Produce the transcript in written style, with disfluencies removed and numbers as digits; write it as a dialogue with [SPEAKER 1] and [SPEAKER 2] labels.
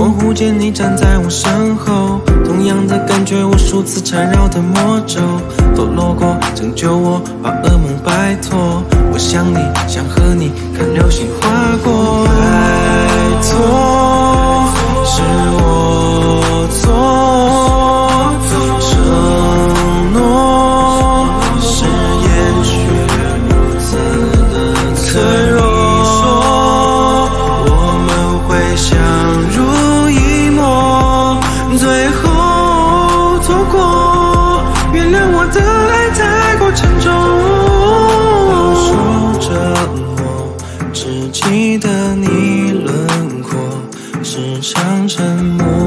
[SPEAKER 1] 模糊间你站在我身后，同样的感觉无数次缠绕的魔咒，都落过，拯救我，把噩梦摆脱。我想你，想和你看流星划过。拜托，是我错，承诺誓言却如此的脆弱。我们会相濡以沫，最后错过。原谅我的爱太过沉重，饱受折磨，只记得你轮廓，时常沉默。